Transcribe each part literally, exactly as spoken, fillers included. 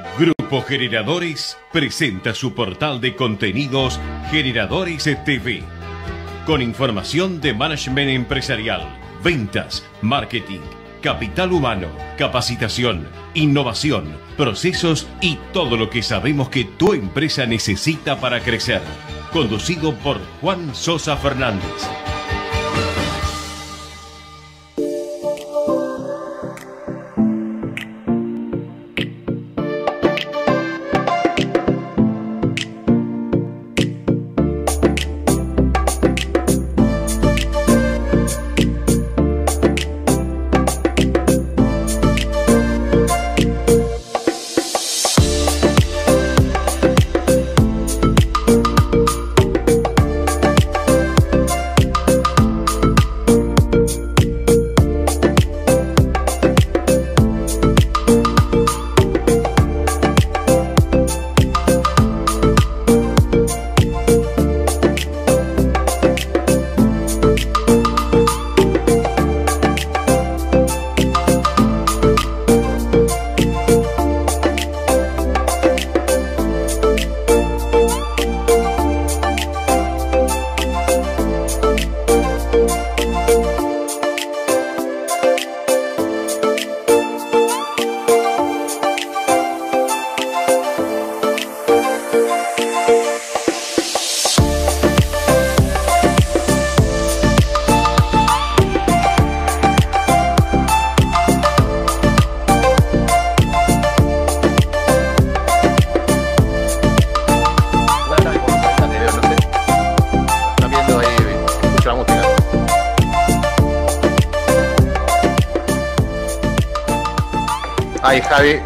Grupo Generadores presenta su portal de contenidos Generadores T V, con información de management empresarial, ventas, marketing, capital humano, capacitación, innovación, procesos y todo lo que sabemos que tu empresa necesita para crecer. Conducido por Juan Sosa Fernández. Ahí, Javi.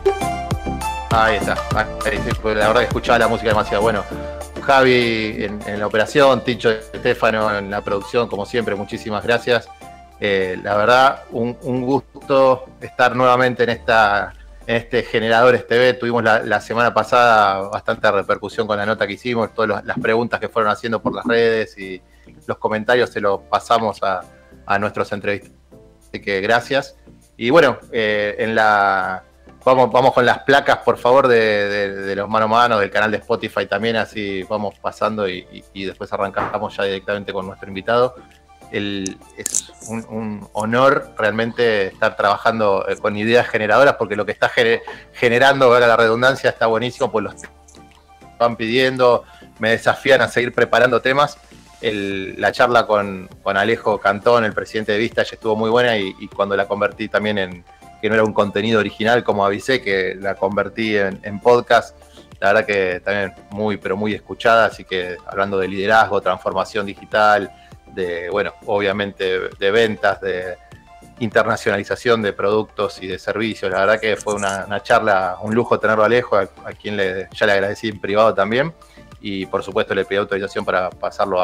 Ahí está. Ahí, sí, la verdad que escuchaba la música demasiado. Bueno, Javi en, en la operación, Tincho Estefano en la producción, como siempre, muchísimas gracias. Eh, la verdad, un, un gusto estar nuevamente en esta en este Generadores T V. Tuvimos la, la semana pasada bastante repercusión con la nota que hicimos, todas los, las preguntas que fueron haciendo por las redes y los comentarios se los pasamos a, a nuestros entrevistados. Así que gracias. Y bueno, eh, en la vamos, vamos con las placas, por favor, de, de, de los mano a mano, del canal de Spotify también, así vamos pasando y, y, y después arrancamos ya directamente con nuestro invitado. El, es un, un honor realmente estar trabajando con ideas generadoras, porque lo que está gener, generando, valga la redundancia, está buenísimo, pues los van pidiendo, me desafían a seguir preparando temas. El, la charla con, con Alejo Cantón, el presidente de Vistage, estuvo muy buena y, y cuando la convertí también en, que no era un contenido original, como avisé, que la convertí en, en podcast, la verdad que también muy, pero muy escuchada, así que hablando de liderazgo, transformación digital, de, bueno, obviamente de ventas, de internacionalización de productos y de servicios, la verdad que fue una, una charla, un lujo tenerlo a Alejo, a, a quien le, ya le agradecí en privado también, y por supuesto le pedí autorización para pasarlo a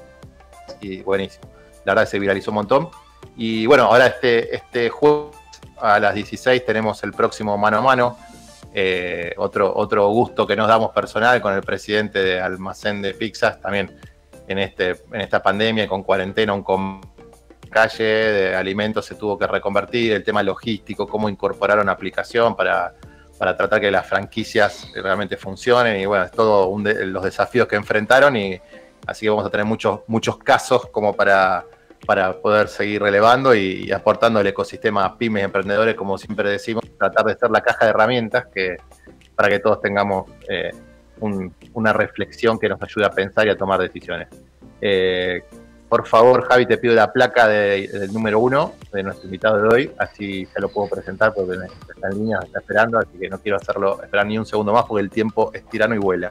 y buenísimo. La verdad que se viralizó un montón. Y bueno, ahora este, este jueves a las dieciséis tenemos el próximo mano a mano. Eh, otro, otro gusto que nos damos personal con el presidente de Almacén de Pizzas, también en, este, en esta pandemia, con cuarentena, un com calle de alimentos se tuvo que reconvertir, el tema logístico, cómo incorporar una aplicación para, para tratar que las franquicias realmente funcionen. Y bueno, es todo un de, los desafíos que enfrentaron y así que vamos a tener muchos, muchos casos como para, para poder seguir relevando y, y aportando al ecosistema a pymes y emprendedores, como siempre decimos, tratar de ser la caja de herramientas que, para que todos tengamos eh, un, una reflexión que nos ayude a pensar y a tomar decisiones. Eh, por favor, Javi, te pido la placa de, del número uno de nuestro invitado de hoy, así se lo puedo presentar porque está en línea, está esperando, así que no quiero hacerlo esperar ni un segundo más porque el tiempo es tirano y vuela.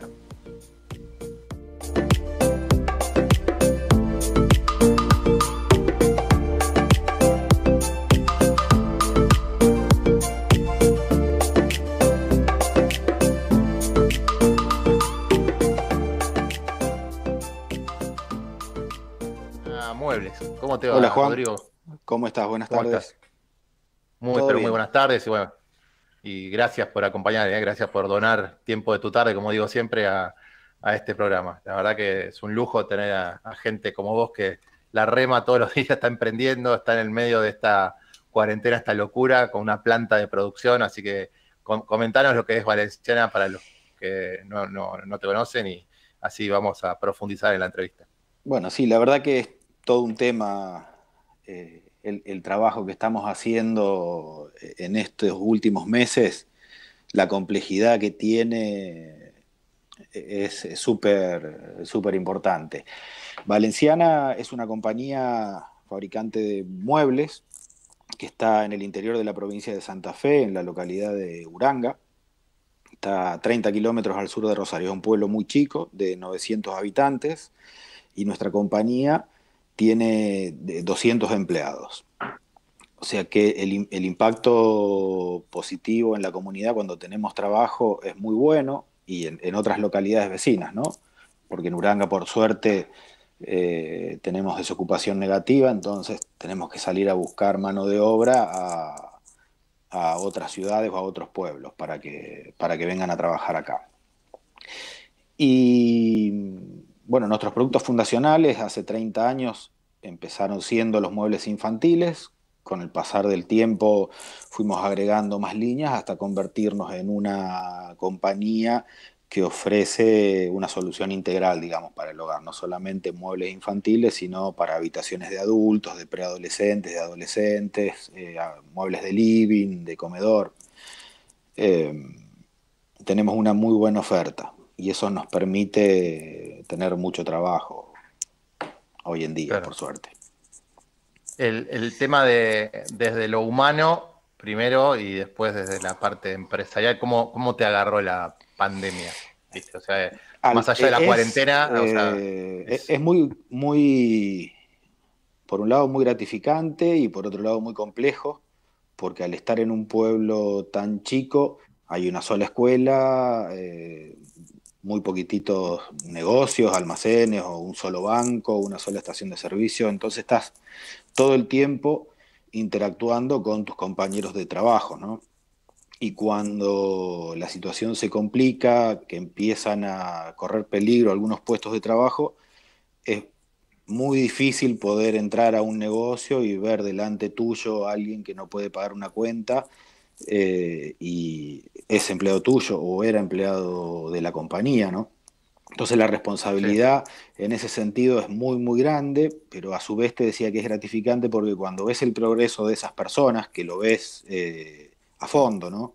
Muebles. ¿Cómo te va, Hola, Juan? Rodrigo? ¿Cómo estás? Buenas ¿Cómo tardes. estás? Muy, pero muy buenas tardes y bueno, y gracias por acompañar, ¿eh? Gracias por donar tiempo de tu tarde, como digo siempre, a, a este programa. La verdad que es un lujo tener a, a gente como vos que la rema todos los días, está emprendiendo, está en el medio de esta cuarentena, esta locura, con una planta de producción, así que com comentanos lo que es Valenciana para los que no, no, no te conocen y así vamos a profundizar en la entrevista. Bueno, sí, la verdad que es todo un tema eh, el, el trabajo que estamos haciendo en estos últimos meses, la complejidad que tiene es súper súper importante. Valenciana es una compañía fabricante de muebles que está en el interior de la provincia de Santa Fe, en la localidad de Uranga. Está a treinta kilómetros al sur de Rosario, es un pueblo muy chico, de novecientos habitantes, y nuestra compañía tiene doscientos empleados. O sea que el, el impacto positivo en la comunidad cuando tenemos trabajo es muy bueno, y en, en otras localidades vecinas, ¿no? Porque en Uranga, por suerte, eh, tenemos desocupación negativa, entonces tenemos que salir a buscar mano de obra a, a otras ciudades o a otros pueblos para que, para que vengan a trabajar acá. Y bueno, nuestros productos fundacionales hace treinta años empezaron siendo los muebles infantiles. Con el pasar del tiempo fuimos agregando más líneas hasta convertirnos en una compañía que ofrece una solución integral, digamos, para el hogar. No solamente muebles infantiles, sino para habitaciones de adultos, de preadolescentes, de adolescentes, eh, muebles de living, de comedor. Eh, tenemos una muy buena oferta y eso nos permite tener mucho trabajo hoy en día, claro, por suerte. El, el tema de desde lo humano primero y después desde la parte empresarial, ¿cómo, cómo te agarró la pandemia? ¿Viste? O sea, Al, más allá de la es, cuarentena. Eh, o sea, es... es muy, muy, por un lado muy gratificante y por otro lado muy complejo, porque al estar en un pueblo tan chico hay una sola escuela, eh, muy poquititos negocios, almacenes o un solo banco, una sola estación de servicio, entonces estás todo el tiempo interactuando con tus compañeros de trabajo, ¿no? Y cuando la situación se complica, que empiezan a correr peligro algunos puestos de trabajo, es muy difícil poder entrar a un negocio y ver delante tuyo a alguien que no puede pagar una cuenta eh, y es empleado tuyo o era empleado de la compañía, ¿no? Entonces la responsabilidad sí. en ese sentido es muy, muy grande, pero a su vez te decía que es gratificante porque cuando ves el progreso de esas personas, que lo ves eh, a fondo, ¿no?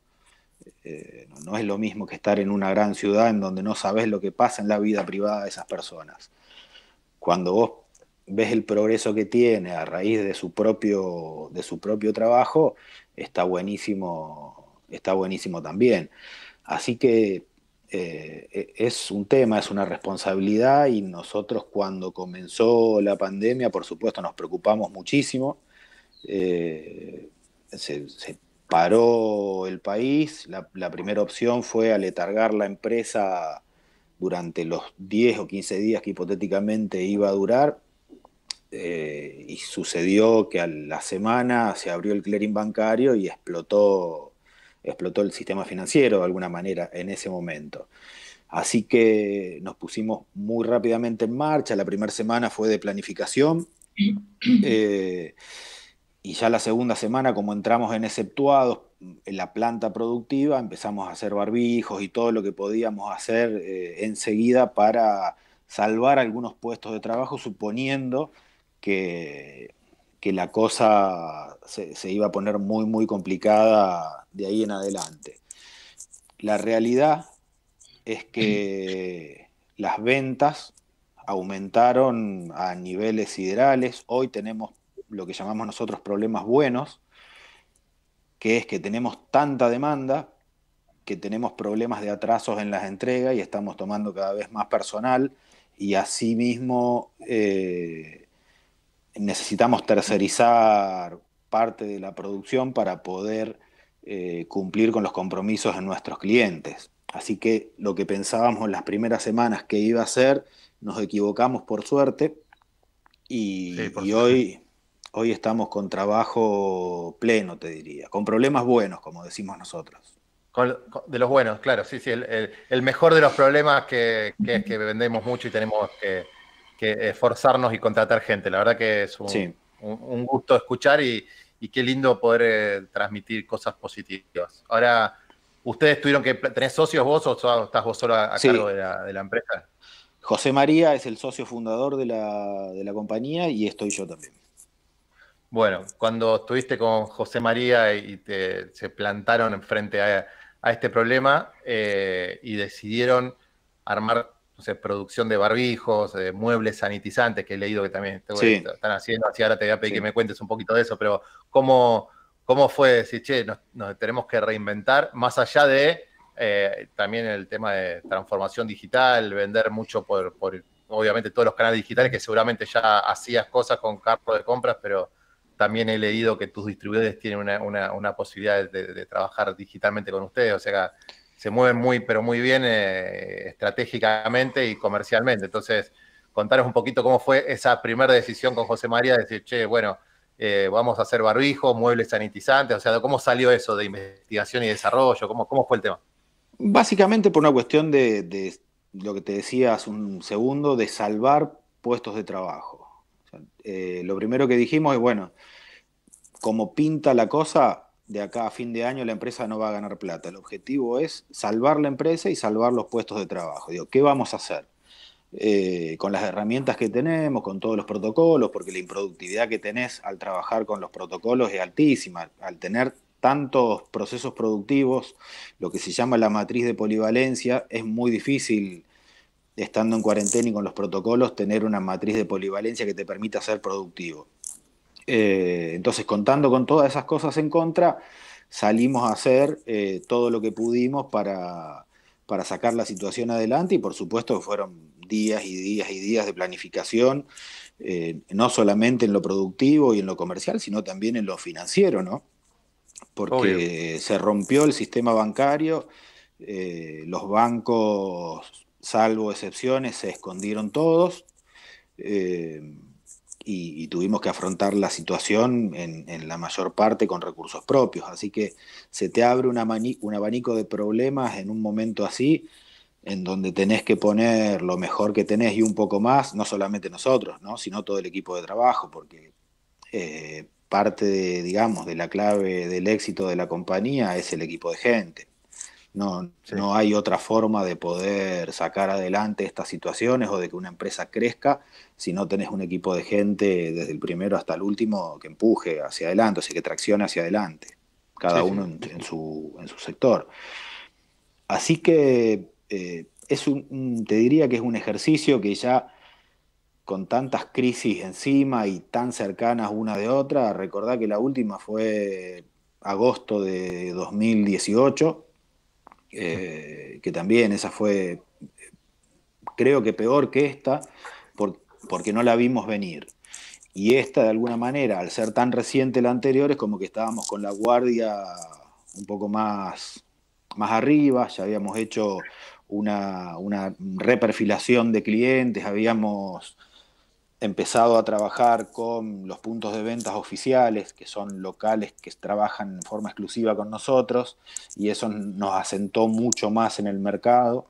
Eh, no, no es lo mismo que estar en una gran ciudad en donde no sabes lo que pasa en la vida privada de esas personas. Cuando vos ves el progreso que tiene a raíz de su propio, de su propio trabajo, está buenísimo, está buenísimo también. Así que Eh, es un tema, es una responsabilidad y nosotros cuando comenzó la pandemia, por supuesto, nos preocupamos muchísimo. Eh, se, se paró el país, la, la primera opción fue aletargar la empresa durante los diez o quince días que hipotéticamente iba a durar eh, y sucedió que a la semana se abrió el clearing bancario y explotó explotó el sistema financiero de alguna manera en ese momento. Así que nos pusimos muy rápidamente en marcha, la primera semana fue de planificación, eh, y ya la segunda semana, como entramos en exceptuados, en la planta productiva, empezamos a hacer barbijos y todo lo que podíamos hacer eh, enseguida para salvar algunos puestos de trabajo, suponiendo que... que la cosa se, se iba a poner muy, muy complicada de ahí en adelante. La realidad es que las ventas aumentaron a niveles siderales. Hoy tenemos lo que llamamos nosotros problemas buenos, que es que tenemos tanta demanda que tenemos problemas de atrasos en las entregas y estamos tomando cada vez más personal y asimismo eh, necesitamos tercerizar parte de la producción para poder eh, cumplir con los compromisos de nuestros clientes. Así que lo que pensábamos en las primeras semanas que iba a ser, nos equivocamos por suerte y, sí, por y hoy, hoy estamos con trabajo pleno, te diría, con problemas buenos, como decimos nosotros. Con, con, de los buenos, claro, sí, sí, el, el, el mejor de los problemas que, que es que vendemos mucho y tenemos que que esforzarnos y contratar gente. La verdad que es un, sí. un, un gusto escuchar y, y qué lindo poder eh, transmitir cosas positivas. Ahora, ¿Ustedes tuvieron que, tenés socios vos o estás vos solo a, a Sí. cargo de la, de la empresa? José María es el socio fundador de la, de la compañía y estoy yo también. Bueno, cuando estuviste con José María y te, se plantaron frente a, a este problema eh, y decidieron armar, no sé, producción de barbijos, de muebles sanitizantes, que he leído que también Sí. están haciendo, así ahora te voy a pedir Sí. que me cuentes un poquito de eso, pero ¿cómo, cómo fue decir, che, nos, nos tenemos que reinventar, más allá de eh, también el tema de transformación digital, vender mucho por, por, obviamente, todos los canales digitales, que seguramente ya hacías cosas con carro de compras, pero también he leído que tus distribuidores tienen una, una, una posibilidad de, de trabajar digitalmente con ustedes, o sea que se mueven muy, pero muy bien eh, estratégicamente y comercialmente. Entonces, contanos un poquito cómo fue esa primera decisión con José María, de decir, che, bueno, eh, vamos a hacer barbijos, muebles sanitizantes, o sea, ¿cómo salió eso de investigación y desarrollo? ¿Cómo, cómo fue el tema? Básicamente por una cuestión de, de lo que te decía hace un segundo, de salvar puestos de trabajo. O sea, eh, lo primero que dijimos es, bueno, como pinta la cosa, de acá a fin de año la empresa no va a ganar plata. El objetivo es salvar la empresa y salvar los puestos de trabajo. Digo, ¿qué vamos a hacer? Eh, con las herramientas que tenemos, con todos los protocolos, porque la improductividad que tenés al trabajar con los protocolos es altísima. Al tener tantos procesos productivos, lo que se llama la matriz de polivalencia, es muy difícil, estando en cuarentena y con los protocolos, tener una matriz de polivalencia que te permita ser productivo. Eh, entonces, contando con todas esas cosas en contra, salimos a hacer eh, todo lo que pudimos para, para sacar la situación adelante y por supuesto que fueron días y días y días de planificación, eh, no solamente en lo productivo y en lo comercial, sino también en lo financiero, ¿no? Porque Obvio. Se rompió el sistema bancario, eh, los bancos, salvo excepciones, se escondieron todos. Eh, Y, y tuvimos que afrontar la situación en, en la mayor parte con recursos propios. Así que se te abre un, abanico, un abanico de problemas en un momento así, en donde tenés que poner lo mejor que tenés y un poco más, no solamente nosotros, ¿no? Sino todo el equipo de trabajo, porque eh, parte, de, digamos, de la clave del éxito de la compañía es el equipo de gente. No, sí. no hay otra forma de poder sacar adelante estas situaciones o de que una empresa crezca si no tenés un equipo de gente desde el primero hasta el último que empuje hacia adelante, o sea, que traccione hacia adelante, cada sí, uno sí. En, en, su, en su sector. Así que eh, es un, un, te diría que es un ejercicio que ya con tantas crisis encima y tan cercanas una de otra, recordá que la última fue agosto de dos mil dieciocho, Eh, que también esa fue, creo que peor que esta, por, porque no la vimos venir. Y esta, de alguna manera, al ser tan reciente la anterior, es como que estábamos con la guardia un poco más, más arriba, ya habíamos hecho una, una reperfilación de clientes, habíamos empezado a trabajar con los puntos de ventas oficiales, que son locales que trabajan en forma exclusiva con nosotros, y eso nos asentó mucho más en el mercado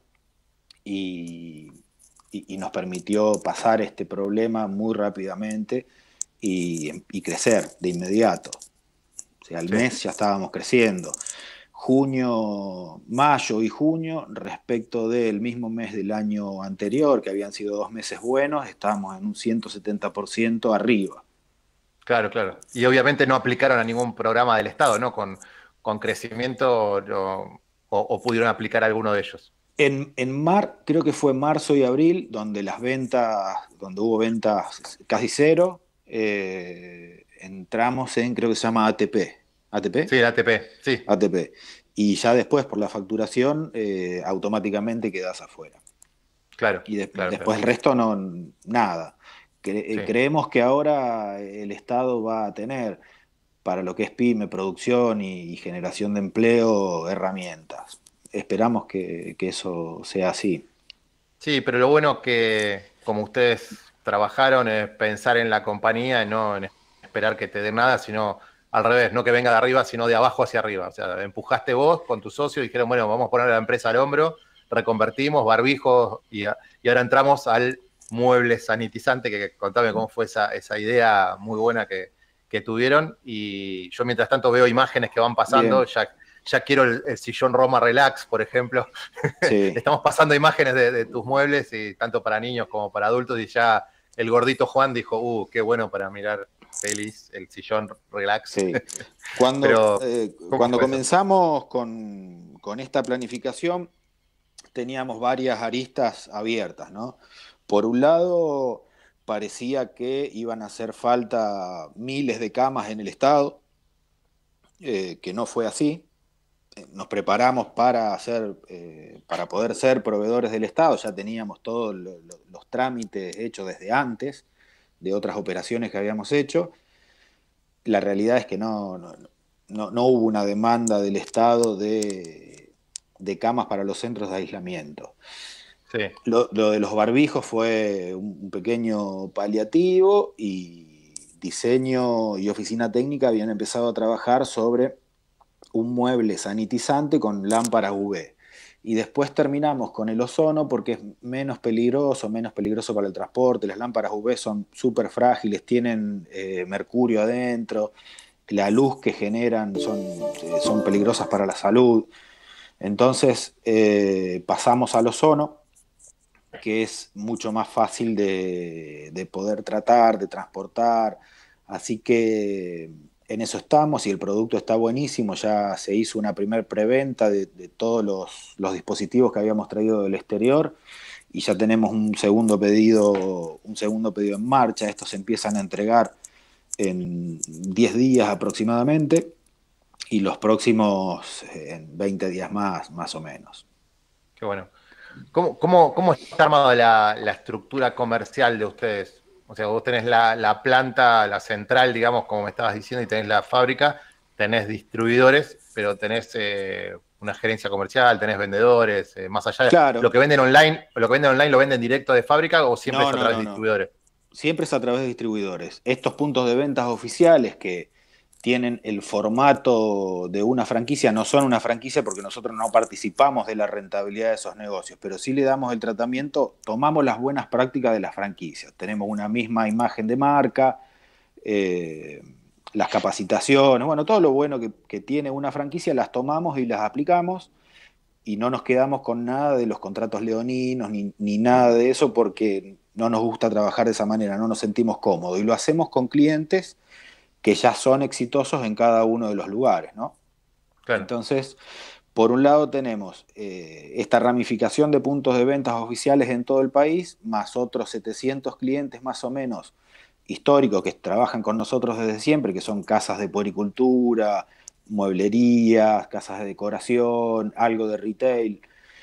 y, y, y nos permitió pasar este problema muy rápidamente y, y crecer de inmediato. O sea, al sí. mes ya estábamos creciendo. Junio, mayo y junio, respecto del mismo mes del año anterior, que habían sido dos meses buenos, estábamos en un ciento setenta por ciento arriba. Claro, claro. Y obviamente no aplicaron a ningún programa del Estado, ¿no? Con, con crecimiento, no, o, o pudieron aplicar a alguno de ellos. En, en mar, creo que fue marzo y abril, donde las ventas, donde hubo ventas casi cero, eh, entramos en, creo que se llama A T P. ¿A T P? Sí, A T P, sí. A T P. Y ya después, por la facturación, eh, automáticamente quedás afuera. Claro. Y de, claro, después claro. el resto no, nada. Cre sí. Creemos que ahora el Estado va a tener, para lo que es pyme, producción y, y generación de empleo, herramientas. Esperamos que, que eso sea así. Sí, pero lo bueno que, como ustedes trabajaron, es pensar en la compañía y no en esperar que te den nada, sino al revés, no que venga de arriba, sino de abajo hacia arriba. O sea, empujaste vos con tu socio y dijeron, bueno, vamos a poner la empresa al hombro, reconvertimos, barbijos, y, y ahora entramos al mueble sanitizante, que, que contame cómo fue esa, esa idea muy buena que, que tuvieron. Y yo mientras tanto veo imágenes que van pasando, ya, ya quiero el, el sillón Roma Relax, por ejemplo. Sí. Estamos pasando imágenes de, de tus muebles, y tanto para niños como para adultos, y ya el gordito Juan dijo, uh, qué bueno para mirar pelis, el sillón Relax. Sí. Cuando, Pero, eh, cuando comenzamos con, con esta planificación, teníamos varias aristas abiertas, ¿no? Por un lado, parecía que iban a hacer falta miles de camas en el estado, eh, que no fue así. Nos preparamos para, hacer, eh, para poder ser proveedores del estado, ya teníamos todos lo, lo, los trámites hechos desde antes, de otras operaciones que habíamos hecho. La realidad es que no, no, no, no hubo una demanda del estado de, de camas para los centros de aislamiento. Sí. Lo, lo de los barbijos fue un pequeño paliativo, y diseño y oficina técnica habían empezado a trabajar sobre un mueble sanitizante con lámparas U V. Y después terminamos con el ozono porque es menos peligroso, menos peligroso para el transporte. Las lámparas U V son súper frágiles, tienen eh, mercurio adentro, la luz que generan son, eh, son peligrosas para la salud. Entonces eh, pasamos al ozono, que es mucho más fácil de, de poder tratar, de transportar. Así que en eso estamos, y el producto está buenísimo. Ya se hizo una primer preventa de, de todos los, los dispositivos que habíamos traído del exterior, y ya tenemos un segundo pedido, un segundo pedido en marcha. Estos se empiezan a entregar en diez días aproximadamente, y los próximos en veinte días más, más o menos. Qué bueno. ¿Cómo, cómo, cómo está armada la, la estructura comercial de ustedes? O sea, vos tenés la, la planta, la central, digamos, como me estabas diciendo, y tenés la fábrica, tenés distribuidores, pero tenés eh, una gerencia comercial, tenés vendedores, eh, más allá de claro. lo que venden online, lo que venden online lo venden directo de fábrica, o siempre no, es a no, través no, de distribuidores. No. Siempre es a través de distribuidores. Estos puntos de ventas oficiales que tienen el formato de una franquicia, no son una franquicia porque nosotros no participamos de la rentabilidad de esos negocios, pero sí le damos el tratamiento, tomamos las buenas prácticas de las franquicias. Tenemos una misma imagen de marca, eh, las capacitaciones, bueno, todo lo bueno que, que tiene una franquicia las tomamos y las aplicamos, y no nos quedamos con nada de los contratos leoninos ni, ni nada de eso, porque no nos gusta trabajar de esa manera, no nos sentimos cómodos, y lo hacemos con clientes que ya son exitosos en cada uno de los lugares, ¿no? Claro. Entonces, por un lado tenemos eh, esta ramificación de puntos de ventas oficiales en todo el país, más otros setecientos clientes más o menos históricos que trabajan con nosotros desde siempre, que son casas de puericultura, mueblerías, casas de decoración, algo de retail.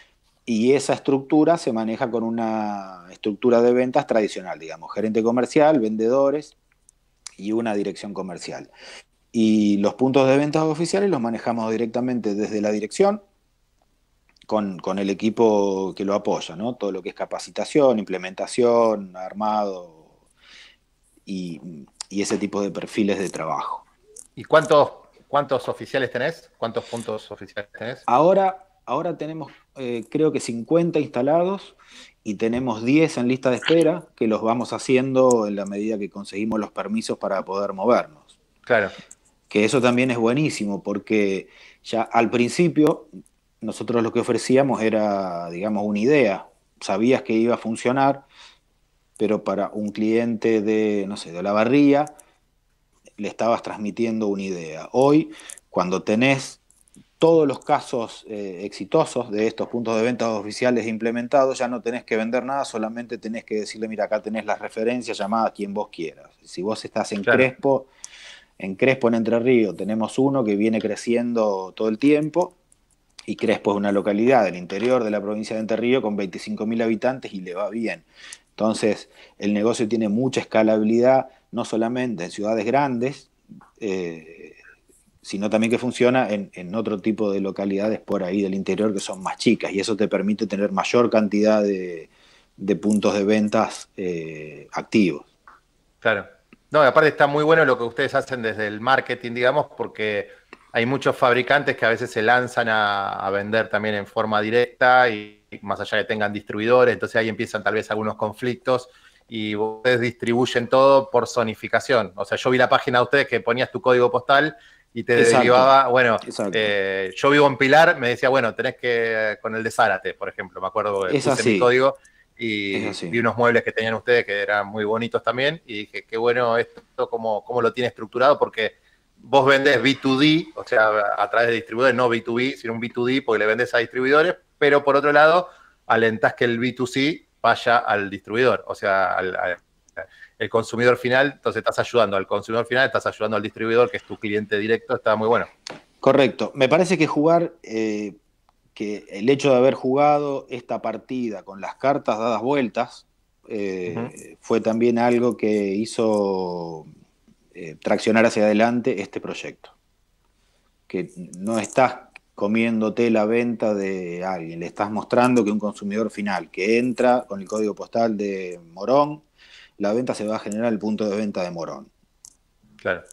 Y esa estructura se maneja con una estructura de ventas tradicional, digamos, gerente comercial, vendedores y una dirección comercial. Y los puntos de ventas oficiales los manejamos directamente desde la dirección, con, con el equipo que lo apoya, ¿no? Todo lo que es capacitación, implementación, armado y, y ese tipo de perfiles de trabajo. ¿Y cuántos, cuántos oficiales tenés? ¿Cuántos puntos oficiales tenés? Ahora, ahora tenemos eh, creo que cincuenta instalados, y tenemos diez en lista de espera, que los vamos haciendo en la medida que conseguimos los permisos para poder movernos. Claro. Que eso también es buenísimo, porque ya al principio nosotros lo que ofrecíamos era, digamos, una idea. Sabías que iba a funcionar, pero para un cliente de, no sé, de Olavarría, le estabas transmitiendo una idea. Hoy, cuando tenés todos los casos eh, exitosos de estos puntos de ventas oficiales implementados, ya no tenés que vender nada, solamente tenés que decirle, mira, acá tenés las referencias, llamada a quien vos quieras. Si vos estás en claro. Crespo, en Crespo, en Entre Ríos, tenemos uno que viene creciendo todo el tiempo, y Crespo es una localidad del interior de la provincia de Entre Ríos con veinticinco mil habitantes y le va bien. Entonces, el negocio tiene mucha escalabilidad, no solamente en ciudades grandes, eh, sino también que funciona en, en otro tipo de localidades por ahí del interior que son más chicas, y eso te permite tener mayor cantidad de, de puntos de ventas eh, activos. Claro. No, y aparte está muy bueno lo que ustedes hacen desde el marketing, digamos, porque hay muchos fabricantes que a veces se lanzan a, a vender también en forma directa, y más allá de que tengan distribuidores, entonces ahí empiezan tal vez algunos conflictos, y ustedes distribuyen todo por zonificación. O sea, yo vi la página de ustedes que ponías tu código postal, y te Exacto. derivaba, bueno, Exacto. eh, yo vivo en Pilar, me decía, bueno, tenés que, con el de Zárate, por ejemplo, me acuerdo que Es puse mi así, código es y así. vi unos muebles que tenían ustedes que eran muy bonitos también y dije, qué bueno esto, cómo, cómo lo tiene estructurado, porque vos vendés B dos D, o sea, a través de distribuidores, no B dos B, sino un B dos D porque le vendés a distribuidores, pero por otro lado, alentás que el B dos C vaya al distribuidor, o sea, al, al el consumidor final, entonces estás ayudando al consumidor final, estás ayudando al distribuidor, que es tu cliente directo, está muy bueno. Correcto. Me parece que jugar, eh, que el hecho de haber jugado esta partida con las cartas dadas vueltas, eh, uh-huh. fue también algo que hizo eh, traccionar hacia adelante este proyecto. Que no estás comiéndote la venta de alguien, le estás mostrando que un consumidor final que entra con el código postal de Morón, la venta se va a generar en el punto de venta de Morón. Claro.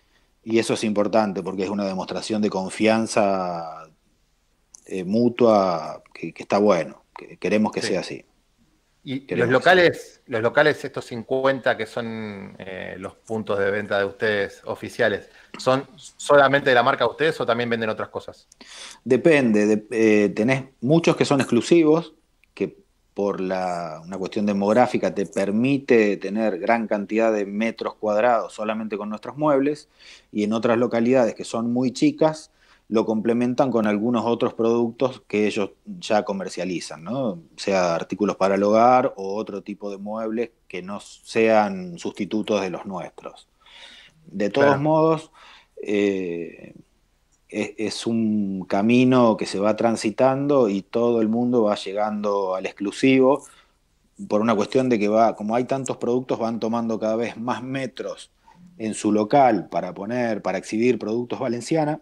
Y eso es importante porque es una demostración de confianza eh, mutua que, que está bueno, que queremos que sí. sea así. Y queremos los locales, los locales, estos cincuenta que son eh, los puntos de venta de ustedes oficiales, ¿son solamente de la marca de ustedes o también venden otras cosas? Depende, de, eh, tenés muchos que son exclusivos, que por la, una cuestión demográfica te permite tener gran cantidad de metros cuadrados solamente con nuestros muebles, y en otras localidades que son muy chicas, lo complementan con algunos otros productos que ellos ya comercializan, ¿no? Sea artículos para el hogar o otro tipo de muebles que no sean sustitutos de los nuestros. De todos claro. modos, eh, es, es un camino que se va transitando y todo el mundo va llegando al exclusivo por una cuestión de que va, como hay tantos productos, van tomando cada vez más metros en su local para poner, para exhibir productos Valenciana,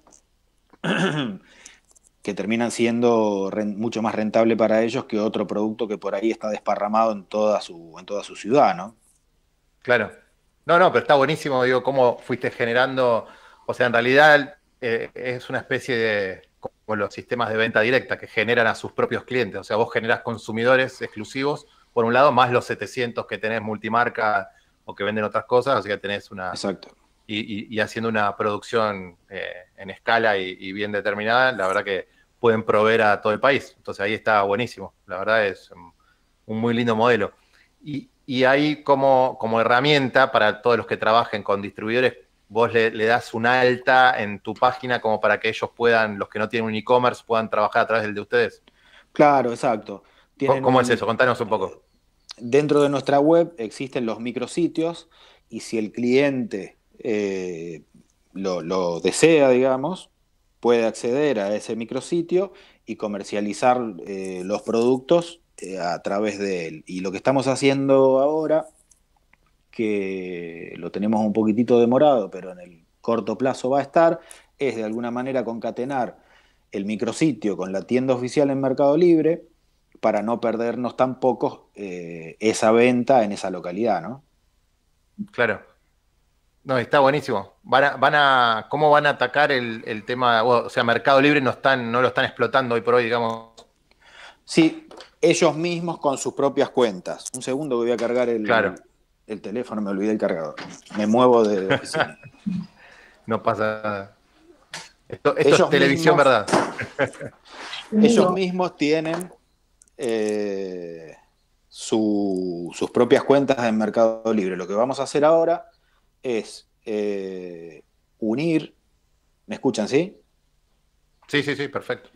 que terminan siendo mucho más rentable para ellos que otro producto que por ahí está desparramado en toda su, en toda su ciudad, ¿no? Claro. No, no, pero está buenísimo, digo, cómo fuiste generando, o sea, en realidad eh, es una especie de, como los sistemas de venta directa que generan a sus propios clientes, o sea, vos generás consumidores exclusivos, por un lado, más los setecientos que tenés multimarca o que venden otras cosas, así que tenés una... Exacto. Y, y, y haciendo una producción eh, en escala y, y bien determinada, la verdad que pueden proveer a todo el país. Entonces ahí está buenísimo. La verdad es un, un muy lindo modelo. Y, y ahí como, como herramienta para todos los que trabajen con distribuidores, vos le, le das un alta en tu página como para que ellos puedan, los que no tienen un e-commerce, puedan trabajar a través del de ustedes. Claro, exacto. Tienen ¿Cómo un, es eso? Contanos un poco. Dentro de nuestra web existen los micrositios y si el cliente eh, lo, lo desea, digamos, puede acceder a ese micrositio y comercializar eh, los productos eh, a través de él. Y lo que estamos haciendo ahora, que lo tenemos un poquitito demorado, pero en el corto plazo va a estar, es de alguna manera concatenar el micrositio con la tienda oficial en Mercado Libre para no perdernos tampoco eh, esa venta en esa localidad, ¿no? Claro. No, está buenísimo. Van a, van a, ¿Cómo van a atacar el, el tema? O sea, Mercado Libre no, están, no lo están explotando hoy por hoy, digamos. Sí, ellos mismos con sus propias cuentas. Un segundo que voy a cargar el, claro. el teléfono, me olvidé el cargador. Me muevo de oficina. No pasa nada. Esto, esto es televisión, mismos, ¿verdad? Ellos mismos tienen eh, su, sus propias cuentas en Mercado Libre. Lo que vamos a hacer ahora es eh, unir, ¿me escuchan, sí? Sí, sí, sí, perfecto.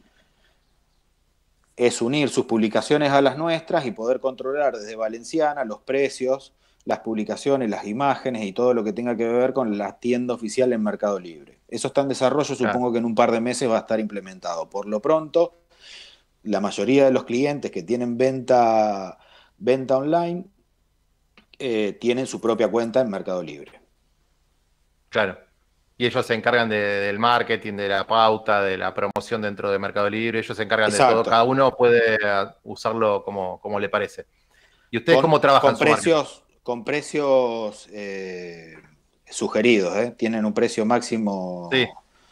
Es unir sus publicaciones a las nuestras y poder controlar desde Valenciana los precios, las publicaciones, las imágenes y todo lo que tenga que ver con la tienda oficial en Mercado Libre. Eso está en desarrollo, supongo ah. que en un par de meses va a estar implementado. Por lo pronto, la mayoría de los clientes que tienen venta, venta online eh, tienen su propia cuenta en Mercado Libre. Claro. Y ellos se encargan de, del marketing, de la pauta, de la promoción dentro de Mercado Libre. Ellos se encargan Exacto. de todo. Cada uno puede usarlo como, como le parece. ¿Y ustedes con, cómo trabajan con precios, con precios eh, sugeridos, ¿eh? Tienen un precio máximo sí.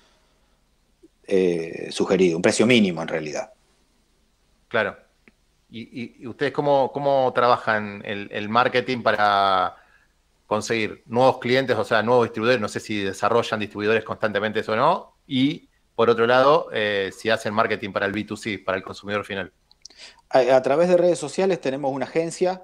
eh, sugerido, un precio mínimo en realidad. Claro. ¿Y, y, y ustedes cómo, cómo trabajan el, el marketing para conseguir nuevos clientes, o sea, nuevos distribuidores, no sé si desarrollan distribuidores constantemente eso o no, y por otro lado, eh, si hacen marketing para el B dos C, para el consumidor final. A, a través de redes sociales tenemos una agencia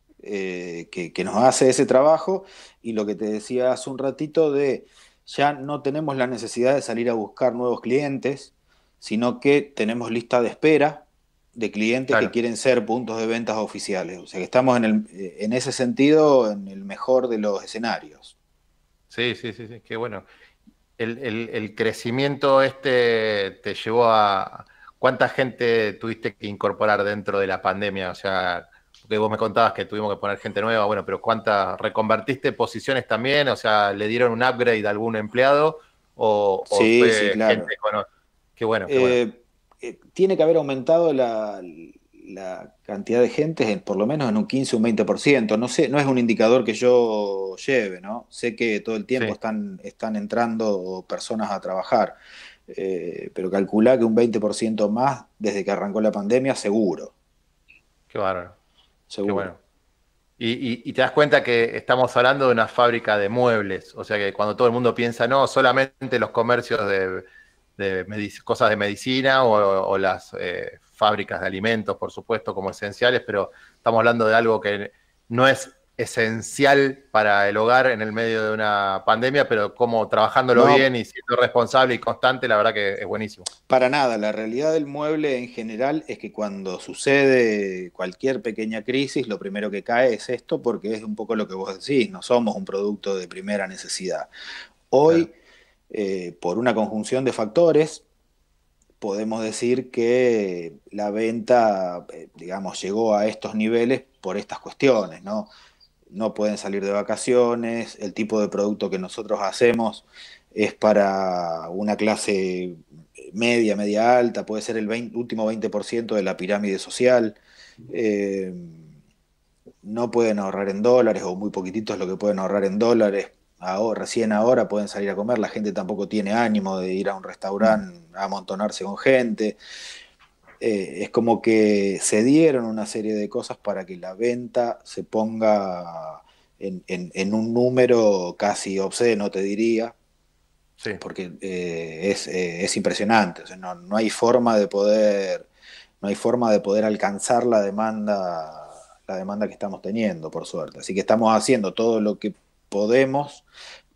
eh, que, que nos hace ese trabajo, y lo que te decía hace un ratito de ya no tenemos la necesidad de salir a buscar nuevos clientes, sino que tenemos lista de espera de clientes Claro. que quieren ser puntos de ventas oficiales. O sea que estamos en, el, en ese sentido en el mejor de los escenarios. Sí, sí, sí, sí, qué bueno. El, el, el crecimiento este te llevó a... ¿Cuánta gente tuviste que incorporar dentro de la pandemia? O sea, porque vos me contabas que tuvimos que poner gente nueva, bueno, pero ¿cuántas reconvertiste posiciones también? O sea, ¿le dieron un upgrade a algún empleado? ¿O, o Sí, sí, fue claro. gente con... Qué bueno, qué bueno. Eh, eh, tiene que haber aumentado la, la cantidad de gente en, por lo menos en un quince o un veinte por ciento. No sé, no es un indicador que yo lleve, ¿no? Sé que todo el tiempo Sí, están, están entrando personas a trabajar, eh, pero calculá que un veinte por ciento más desde que arrancó la pandemia, seguro, qué bárbaro, qué seguro. bueno. Y, y, y te das cuenta que estamos hablando de una fábrica de muebles, o sea que cuando todo el mundo piensa, no, solamente los comercios de, de medic- cosas de medicina o, o las eh, fábricas de alimentos, por supuesto, como esenciales, pero estamos hablando de algo que no es esencial para el hogar en el medio de una pandemia, pero como trabajándolo bien No, y siendo responsable y constante, la verdad que es buenísimo. para nada, la realidad del mueble en general es que cuando sucede cualquier pequeña crisis, lo primero que cae es esto, porque es un poco lo que vos decís, no somos un producto de primera necesidad. Claro, Hoy, eh, por una conjunción de factores, podemos decir que la venta, eh, digamos, llegó a estos niveles por estas cuestiones, ¿no? No pueden salir de vacaciones, el tipo de producto que nosotros hacemos es para una clase media, media alta, puede ser el veinte, último veinte por ciento de la pirámide social. Eh, no pueden ahorrar en dólares, o muy poquititos lo que pueden ahorrar en dólares. Ahora, recién ahora pueden salir a comer, la gente tampoco tiene ánimo de ir a un restaurante a amontonarse con gente. Eh, es como que se dieron una serie de cosas para que la venta se ponga en, en- en un número casi obsceno, te diría, sí, porque eh, es, eh, es impresionante. O sea, no, no hay forma de poder, no hay forma de poder alcanzar la demanda, la demanda que estamos teniendo, por suerte. Así que estamos haciendo todo lo que podemos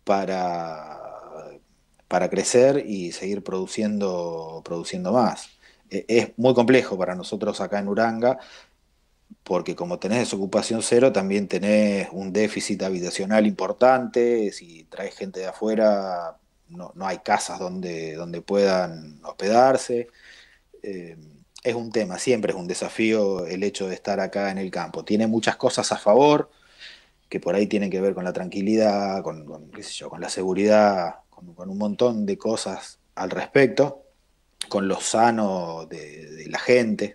para, para crecer y seguir produciendo, produciendo más. Eh, Es muy complejo para nosotros acá en Uranga, porque como tenés desocupación cero, también tenés un déficit habitacional importante. Si traes gente de afuera, no, no hay casas donde, donde puedan hospedarse. Eh, es un tema, siempre es un desafío el hecho de estar acá en el campo. Tiene muchas cosas a favor, que por ahí tienen que ver con la tranquilidad, con, con, qué sé yo, con la seguridad, con, con un montón de cosas al respecto, con lo sano de, de la gente.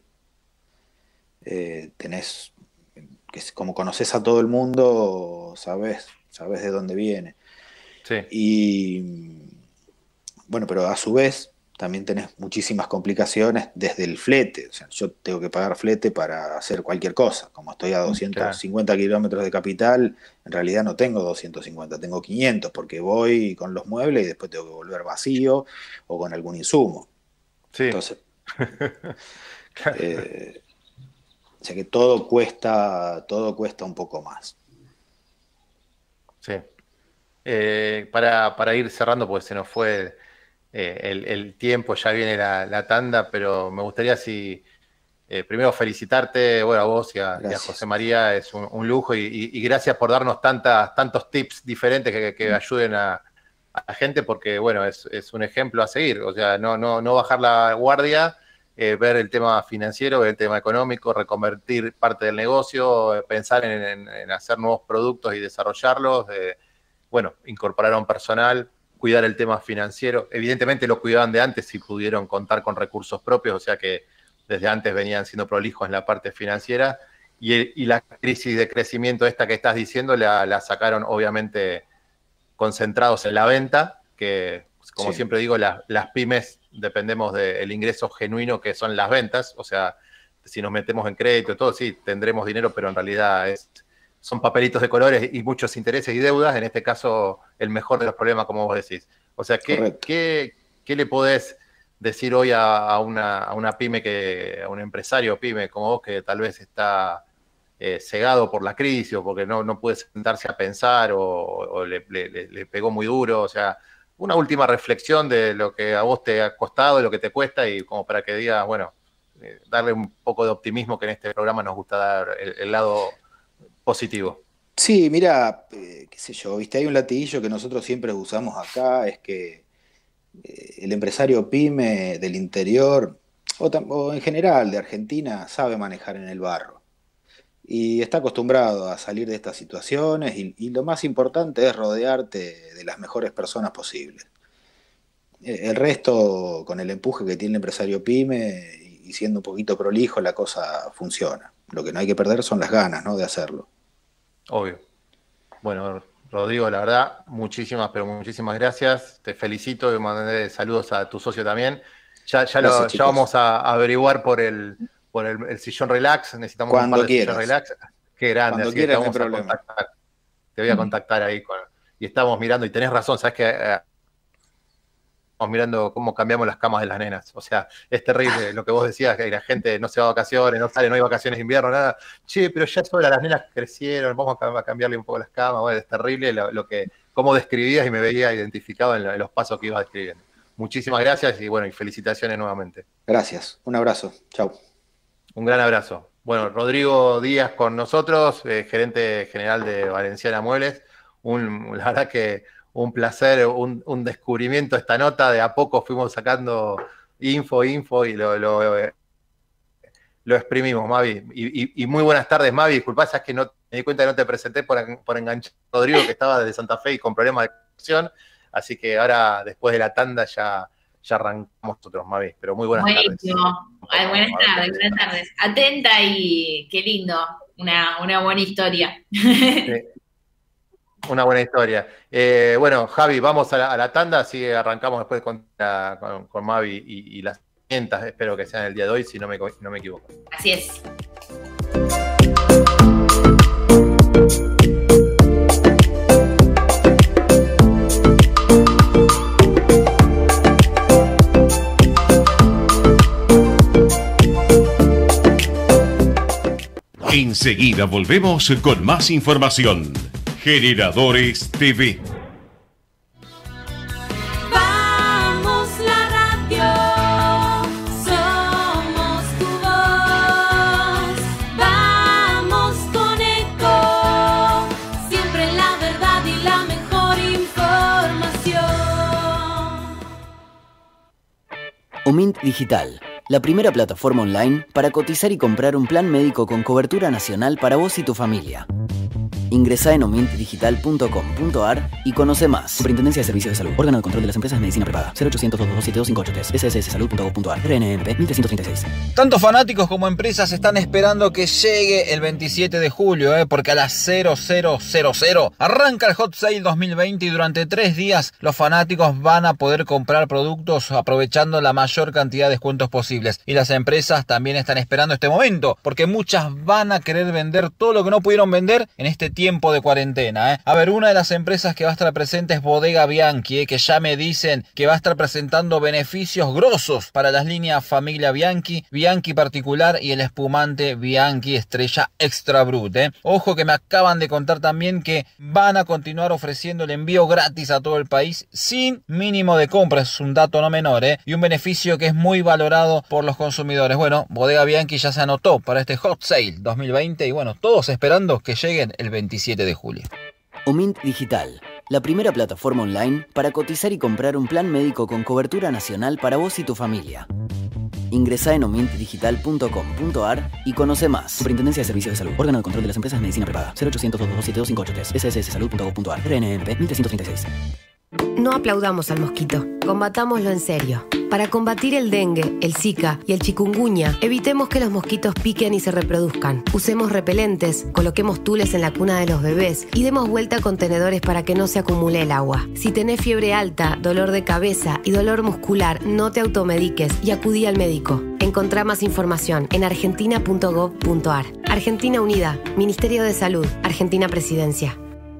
Eh, tenés, que es- como conoces a todo el mundo, sabes, sabes de dónde viene. sí, Y bueno, pero a su vez también tenés muchísimas complicaciones desde el flete. O sea, yo tengo que pagar flete para hacer cualquier cosa. Como estoy a doscientos claro. cincuenta kilómetros de capital, en realidad no tengo doscientos cincuenta, tengo quinientos, porque voy con los muebles y después tengo que volver vacío o con algún insumo. Sí. Entonces, eh, o sea que todo cuesta, todo cuesta un poco más. Sí. Eh, para, para ir cerrando, porque se nos fue eh, el, el tiempo, ya viene la, la tanda, pero me gustaría si eh, primero felicitarte, bueno, a vos y a, y a José Gracias. María, es un, un lujo y, y- y gracias por darnos tantas, tantos tips diferentes que, que ayuden a, a la gente, porque bueno, es, es un ejemplo a seguir, o sea, no, no, no bajar la guardia, eh, ver el tema financiero, ver el tema económico, reconvertir parte del negocio, eh, pensar en, en- en hacer nuevos productos y desarrollarlos, eh, bueno, incorporaron personal, cuidar el tema financiero. Evidentemente lo cuidaban de antes si pudieron contar con recursos propios, o sea que desde antes venían siendo prolijos en la parte financiera. Y, y la crisis de crecimiento esta que estás diciendo la, la sacaron obviamente concentrados en la venta, que como Sí. siempre digo, la, las pymes dependemos del ingreso genuino que son las ventas, o sea, si nos metemos en crédito y todo, sí, tendremos dinero, pero en realidad es son papelitos de colores y muchos intereses y deudas, en este caso el mejor de los problemas, como vos decís. O sea, ¿qué, qué, qué le podés decir hoy a, a, una, a una pyme, que, a un empresario pyme como vos, que tal vez está eh, cegado por la crisis o porque no, no puede sentarse a pensar o, o le, le, le pegó muy duro? O sea, una última reflexión de lo que a vos te ha costado, de lo que te cuesta, y como para que digas, bueno, eh, darle un poco de optimismo, que en este programa nos gusta dar el, el lado positivo. Sí, mira, eh, qué sé yo, viste, hay un latiguillo que nosotros siempre usamos acá, es que eh, el empresario pyme del interior, o, o en general de Argentina, sabe manejar en el barro. Y está acostumbrado a salir de estas situaciones, y, y lo más importante es rodearte de las mejores personas posibles. El resto, con el empuje que tiene el empresario pyme y siendo un poquito prolijo, la cosa funciona. Lo que no hay que perder son las ganas, ¿no?, de hacerlo. Obvio. Bueno, Rodrigo, la verdad, muchísimas, pero muchísimas gracias. Te felicito y mandé saludos a tu socio también. Ya, ya, gracias, lo, ya vamos a averiguar por el, por el, el sillón relax. Necesitamos Cuando un par de quieras. sillón relax. Qué grande. Cuando así quieras, que te vamos no hay a problema. contactar. Te voy a contactar ahí. Con, y estamos mirando, y tenés razón, sabes que eh, estamos mirando cómo cambiamos las camas de las nenas. O sea, es terrible lo que vos decías, que la gente no se va a vacaciones, no sale, no hay vacaciones de invierno, nada. Che, pero ya es hora, las nenas crecieron, vamos a cambiarle un poco las camas. Bueno, es terrible lo, lo que, cómo describías, y me veía identificado en, lo, en los pasos que ibas describiendo. Muchísimas gracias y bueno, y felicitaciones nuevamente. Gracias, un abrazo, chau. Un gran abrazo. Bueno, Rodrigo Díaz con nosotros, eh, gerente general de Valenciana Muebles. Un, la verdad que un placer, un, un descubrimiento esta nota. De a poco fuimos sacando info, info y lo, lo, eh, lo exprimimos, Mavi. Y, y, y muy buenas tardes, Mavi. Disculpá, es que no, me di cuenta que no te presenté por, por enganchar a Rodrigo, que estaba desde Santa Fe y con problemas de conexión. Así que ahora, después de la tanda, ya, ya arrancamos nosotros, Mavi. Pero muy buenas Buenísimo. tardes. Ay, buenas tardes, buenas tardes. Atenta y qué lindo. Una, una buena historia. Sí. Una buena historia. Eh, bueno, Javi, vamos a la, a la tanda, así arrancamos después con, la, con, con Mavi y, y las herramientas, espero que sean el día de hoy, si no me, no me equivoco. Así es. Enseguida volvemos con más información. Generadores T V. Vamos la radio, somos tu voz. Vamos con Eco, siempre la verdad y la mejor información. Omint Digital, la primera plataforma online para cotizar y comprar un plan médico con cobertura nacional para vos y tu familia. Ingresá en omint digital punto com punto ar y conoce más. Superintendencia de Servicios de Salud. Órgano de Control de las Empresas de Medicina Prepaga. cero ochocientos, dos dos siete, dos cinco ocho tres. s s s salud punto gov punto ar. R N M P mil trescientos treinta y seis. Tanto fanáticos como empresas están esperando que llegue el veintisiete de julio, ¿eh? Porque a las cero cero cero cero arranca el Hot Sale dos mil veinte y durante tres días los fanáticos van a poder comprar productos aprovechando la mayor cantidad de descuentos posibles. Y las empresas también están esperando este momento, porque muchas van a querer vender todo lo que no pudieron vender en este tiempo de cuarentena, ¿eh? A ver, una de las empresas que va a estar presente es Bodega Bianchi, ¿eh? Que ya me dicen que va a estar presentando beneficios grosos para las líneas Familia Bianchi, Bianchi Particular y el espumante Bianchi Estrella Extra Brut, ¿eh? Ojo que me acaban de contar también que van a continuar ofreciendo el envío gratis a todo el país sin mínimo de compra, es un dato no menor, ¿eh? Y un beneficio que es muy valorado por los consumidores. Bueno, Bodega Bianchi ya se anotó para este Hot Sale dos mil veinte y bueno, todos esperando que lleguen el veintisiete de julio. Omint Digital, la primera plataforma online para cotizar y comprar un plan médico con cobertura nacional para vos y tu familia. Ingresá en omint digital punto com punto ar y conoce más. Superintendencia de Servicios de Salud. Órgano de Control de las Empresas de Medicina Prepaga. cero ochocientos, dos dos siete, dos cinco ocho tres. s s s salud punto gov punto ar. R N M P mil trescientos treinta y seis. No aplaudamos al mosquito. Combatámoslo en serio. Para combatir el dengue, el zika y el chikungunya, evitemos que los mosquitos piquen y se reproduzcan. Usemos repelentes, coloquemos tules en la cuna de los bebés y demos vuelta a contenedores para que no se acumule el agua. Si tenés fiebre alta, dolor de cabeza y dolor muscular, no te automediques y acudí al médico. Encontrá más información en argentina punto gov punto ar. Argentina Unida, Ministerio de Salud, Argentina Presidencia.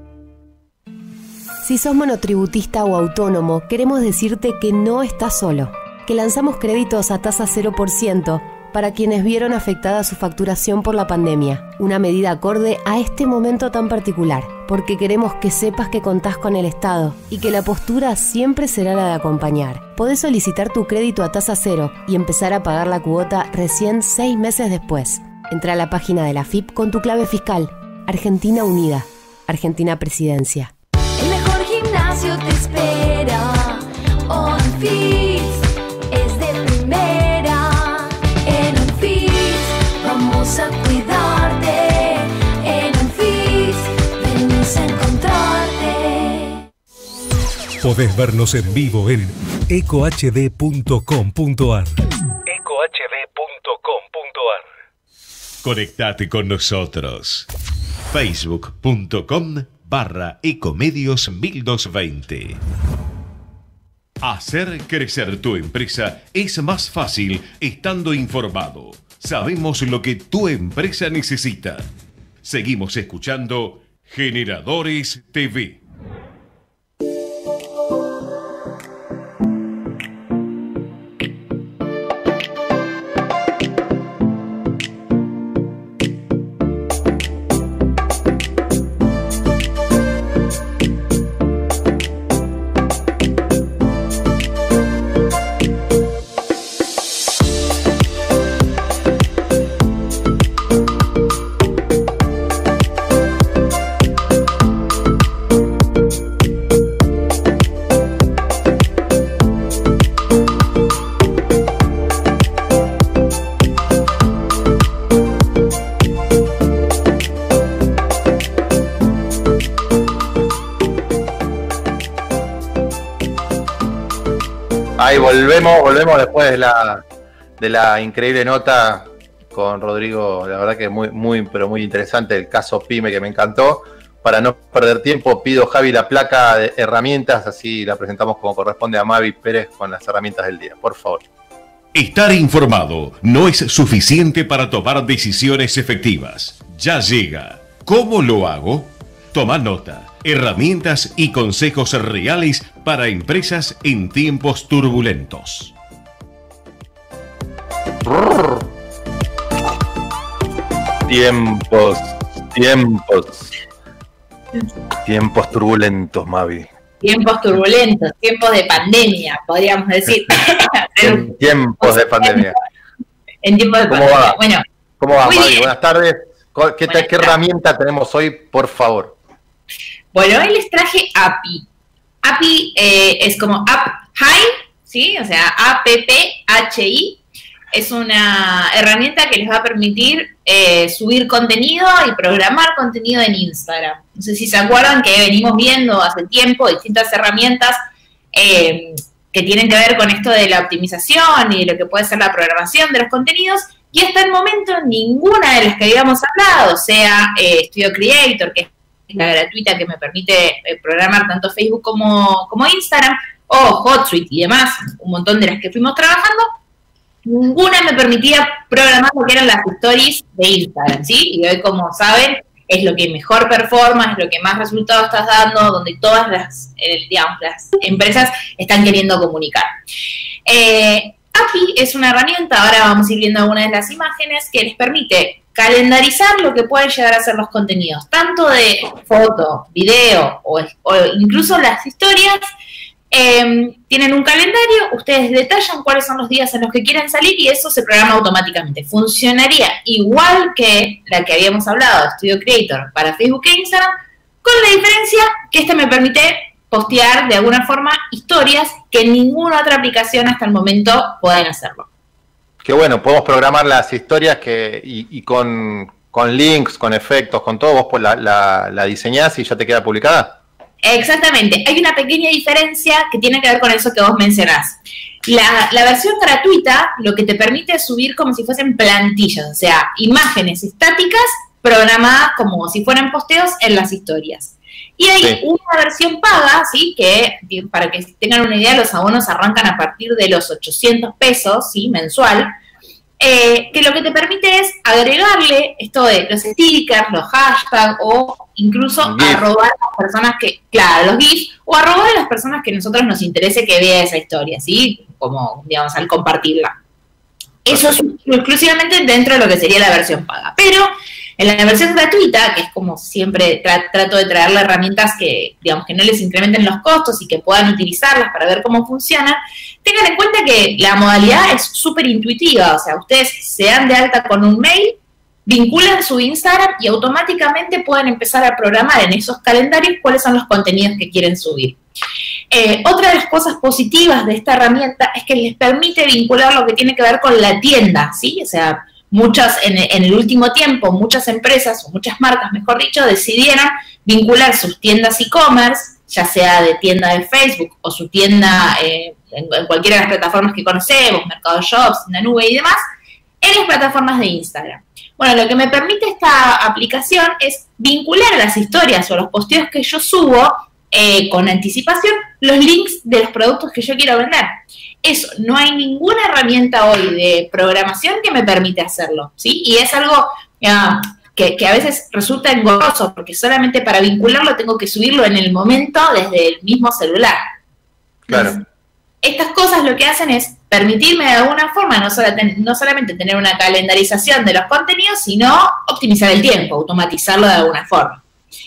Si sos monotributista o autónomo, queremos decirte que no estás solo, que lanzamos créditos a tasa cero por ciento para quienes vieron afectada su facturación por la pandemia, una medida acorde a este momento tan particular, porque queremos que sepas que contás con el Estado y que la postura siempre será la de acompañar. Podés solicitar tu crédito a tasa cero y empezar a pagar la cuota recién seis meses después. Entra a la página de la F I P con tu clave fiscal. Argentina Unida, Argentina Presidencia. El mejor gimnasio te espera. OnFit es de primera. En OnFit vamos a cuidarte. En OnFit venimos a encontrarte. Podés vernos en vivo en eco h d punto com punto ar. eco h d punto com punto ar. Conectate con nosotros. facebook punto com barra Ecomedios mil doscientos veinte. Hacer crecer tu empresa es más fácil estando informado. Sabemos lo que tu empresa necesita. Seguimos escuchando Generadores T V. Ahí volvemos, volvemos después de la, de la increíble nota con Rodrigo. La verdad que muy, muy, pero muy interesante el caso PYME, que me encantó. Para no perder tiempo, pido, Javi, la placa de herramientas, así la presentamos como corresponde a Mavi Pérez con las herramientas del día, por favor. Estar informado no es suficiente para tomar decisiones efectivas. Ya llega. ¿Cómo lo hago? Toma nota. Herramientas y consejos reales para empresas en tiempos turbulentos. Tiempos, tiempos, tiempos turbulentos, Mavi. Tiempos turbulentos, tiempos de pandemia, podríamos decir. En tiempos de pandemia. En tiempos de ¿Cómo pandemia. va? Bueno, ¿Cómo va, muy Mavi? bien. Buenas tardes. ¿Qué, Buenas ¿Qué herramienta tenemos hoy, por favor? Bueno, hoy les traje A P I. A P I eh, es como App High, ¿sí? O sea, A P P H I. Es una herramienta que les va a permitir eh, subir contenido y programar contenido en Instagram. No sé si se acuerdan que venimos viendo hace tiempo distintas herramientas eh, que tienen que ver con esto de la optimización y de lo que puede ser la programación de los contenidos. Y hasta el momento ninguna de las que habíamos hablado, sea eh, Studio Creator, que es la gratuita que me permite eh, programar tanto Facebook como, como Instagram, o HotSuite y demás, un montón de las que fuimos trabajando, ninguna me permitía programar lo que eran las stories de Instagram, ¿sí? Y hoy, como saben, es lo que mejor performa, es lo que más resultados estás dando, donde todas las, eh, digamos, las empresas están queriendo comunicar. Eh, A P I es una herramienta, ahora vamos a ir viendo algunas de las imágenes, que les permite calendarizar lo que pueden llegar a ser los contenidos, tanto de foto, video o, o incluso las historias. Eh, tienen un calendario, ustedes detallan cuáles son los días en los que quieren salir y eso se programa automáticamente. Funcionaría igual que la que habíamos hablado, Studio Creator, para Facebook e Instagram, con la diferencia que este me permite postear de alguna forma historias que ninguna otra aplicación hasta el momento pueden hacerlo. Qué bueno, podemos programar las historias que y, y con, con links, con efectos, con todo, vos pues la, la, la diseñás y ya te queda publicada. Exactamente, hay una pequeña diferencia que tiene que ver con eso que vos mencionás. La, la versión gratuita lo que te permite es subir como si fuesen plantillas, o sea, imágenes estáticas programadas como si fueran posteos en las historias. Y hay sí. una versión paga, ¿sí? Que para que tengan una idea, los abonos arrancan a partir de los ochocientos pesos, ¿sí? Mensual, eh, que lo que te permite es agregarle esto de los stickers, los hashtags o incluso arrobar a las personas que, claro, los GIFs, o arrobar a las personas que a nosotros nos interese que vea esa historia, ¿sí? Como, digamos, al compartirla. Eso es exclusivamente dentro de lo que sería la versión paga. Pero en la versión gratuita, que es como siempre tra trato de traerle herramientas que, digamos, que no les incrementen los costos y que puedan utilizarlas para ver cómo funcionan, tengan en cuenta que la modalidad es súper intuitiva. O sea, ustedes se dan de alta con un mail, vinculan su Instagram y automáticamente pueden empezar a programar en esos calendarios cuáles son los contenidos que quieren subir. Eh, otra de las cosas positivas de esta herramienta es que les permite vincular lo que tiene que ver con la tienda, ¿sí? O sea, muchas, en, en el último tiempo, muchas empresas, o muchas marcas, mejor dicho, decidieron vincular sus tiendas e-commerce, ya sea de tienda de Facebook o su tienda eh, en, en cualquiera de las plataformas que conocemos, Mercado Shops, en la nube y demás, en las plataformas de Instagram. Bueno, lo que me permite esta aplicación es vincular a las historias o los posteos que yo subo eh, con anticipación los links de los productos que yo quiero vender. Eso, no hay ninguna herramienta hoy de programación que me permite hacerlo, ¿sí? Y es algo uh, que, que a veces resulta engorroso, porque solamente para vincularlo tengo que subirlo en el momento desde el mismo celular. Claro. Entonces, estas cosas lo que hacen es permitirme de alguna forma no, solo ten, no solamente tener una calendarización de los contenidos, sino optimizar el tiempo, automatizarlo de alguna forma.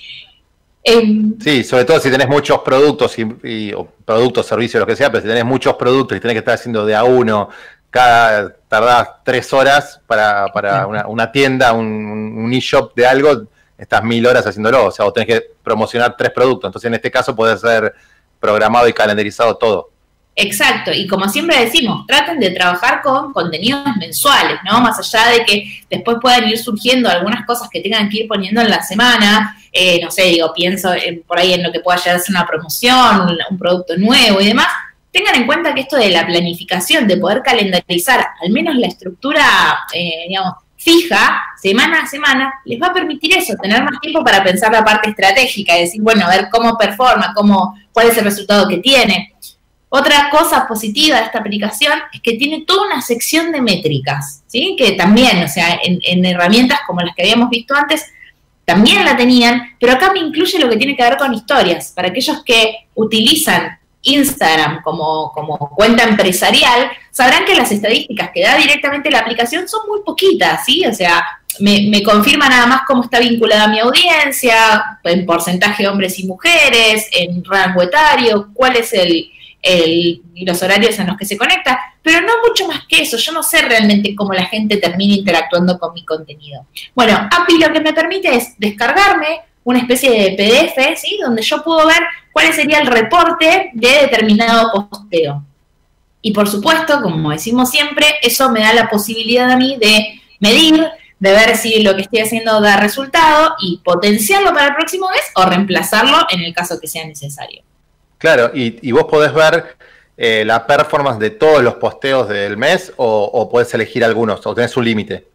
Eh, sí, sobre todo si tenés muchos productos, y, y, o productos, servicios, lo que sea, pero si tenés muchos productos y tenés que estar haciendo de a uno, cada tardás tres horas para, para una, una tienda, un, un e-shop de algo, estás mil horas haciéndolo, o sea, vos tenés que promocionar tres productos, entonces en este caso puede ser programado y calendarizado todo. Exacto, y como siempre decimos, traten de trabajar con contenidos mensuales, ¿no? Más allá de que después puedan ir surgiendo algunas cosas que tengan que ir poniendo en la semana, eh, no sé, digo, pienso en, por ahí en lo que pueda llegar a ser una promoción, un, un producto nuevo y demás, tengan en cuenta que esto de la planificación, de poder calendarizar al menos la estructura, eh, digamos, fija, semana a semana, les va a permitir eso, tener más tiempo para pensar la parte estratégica, y decir, bueno, a ver cómo performa, cómo, cuál es el resultado que tiene. Otra cosa positiva de esta aplicación es que tiene toda una sección de métricas, ¿sí? Que también, o sea, en, en herramientas como las que habíamos visto antes, también la tenían, pero acá me incluye lo que tiene que ver con historias. Para aquellos que utilizan Instagram como, como cuenta empresarial, sabrán que las estadísticas que da directamente la aplicación son muy poquitas, ¿sí? O sea, me, me confirma nada más cómo está vinculada a mi audiencia, en porcentaje de hombres y mujeres, en rango etario, cuál es el... El, y los horarios en los que se conecta, pero no mucho más que eso. Yo no sé realmente cómo la gente termina interactuando con mi contenido. Bueno, A P I lo que me permite es descargarme una especie de P D F, ¿sí? Donde yo puedo ver cuál sería el reporte de determinado posteo. Y por supuesto, como decimos siempre, eso me da la posibilidad a mí de medir, de ver si lo que estoy haciendo da resultado y potenciarlo para el próximo mes o reemplazarlo en el caso que sea necesario. Claro, y, y vos podés ver eh, la performance de todos los posteos del mes o, o podés elegir algunos, o tenés un límite.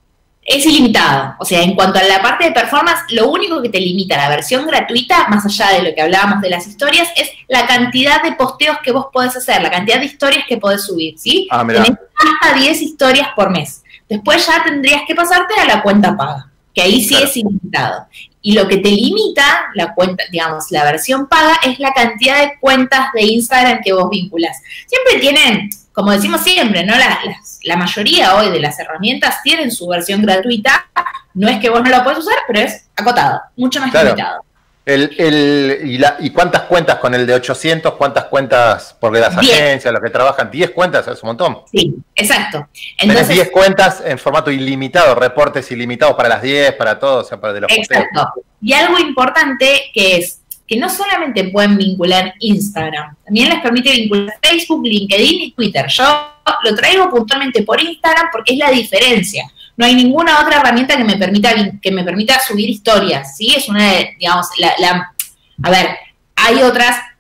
Es ilimitado, o sea, en cuanto a la parte de performance, lo único que te limita la versión gratuita, más allá de lo que hablábamos de las historias, es la cantidad de posteos que vos podés hacer, la cantidad de historias que podés subir, ¿sí? Ah, mirá. Tenés hasta diez historias por mes. Después ya tendrías que pasarte a la cuenta paga, que ahí sí claro. es ilimitado. Y lo que te limita, la cuenta, digamos, la versión paga, es la cantidad de cuentas de Instagram que vos vinculás. Siempre tienen, como decimos siempre, ¿no? La, la, la mayoría hoy de las herramientas tienen su versión gratuita. No es que vos no la podés usar, pero es acotado, mucho más claro. limitado. El, el, y, la, ¿Y cuántas cuentas con el de ochocientos? ¿Cuántas cuentas? Porque las diez. Agencias, los que trabajan, diez cuentas, es un montón. Sí, exacto. Entonces, tenés diez cuentas en formato ilimitado, reportes ilimitados para las diez, para todos, o sea, para de los exacto. Posteos. Y algo importante que es que no solamente pueden vincular Instagram, también les permite vincular Facebook, LinkedIn y Twitter. Yo lo traigo puntualmente por Instagram porque es la diferencia. No hay ninguna otra herramienta que me permita que me permita subir historias, ¿sí? Es una de, digamos, la, la, a ver, hay otras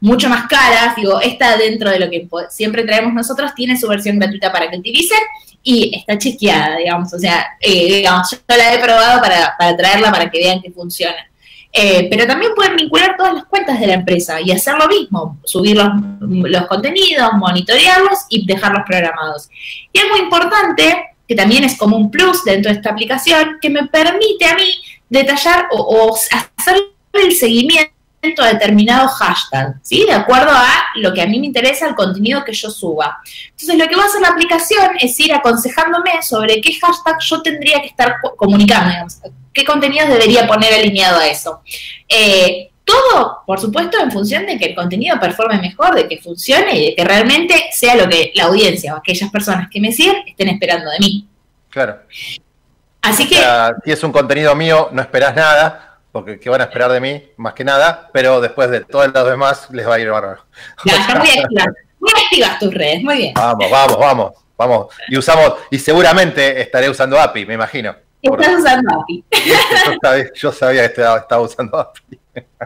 mucho más caras, digo, esta dentro de lo que siempre traemos nosotros, tiene su versión gratuita para que utilicen y está chequeada, digamos, o sea, eh, digamos, yo la he probado para, para traerla para que vean que funciona. Eh, pero también pueden vincular todas las cuentas de la empresa y hacer lo mismo, subir los, los contenidos, monitorearlos y dejarlos programados. Y es muy importante, que también es como un plus dentro de esta aplicación, que me permite a mí detallar o, o hacer el seguimiento a determinado hashtag, ¿sí? De acuerdo a lo que a mí me interesa, el contenido que yo suba. Entonces, lo que va a hacer la aplicación es ir aconsejándome sobre qué hashtag yo tendría que estar comunicando, digamos, qué contenidos debería poner alineado a eso. Eh, todo, por supuesto, en función de que el contenido performe mejor, de que funcione y de que realmente sea lo que la audiencia o aquellas personas que me siguen estén esperando de mí. Claro. Así o que... sea, si es un contenido mío, no esperás nada, porque ¿qué van a esperar de mí? Más que nada, pero después de todos los demás les va a ir bárbaro. Ya, está muy activa. Muy activas tus redes, muy bien. Vamos, vamos, vamos, vamos. Y usamos, y seguramente estaré usando A P I, me imagino. Estás por... usando A P I. Yo sabía, yo sabía que estaba, estaba usando A P I.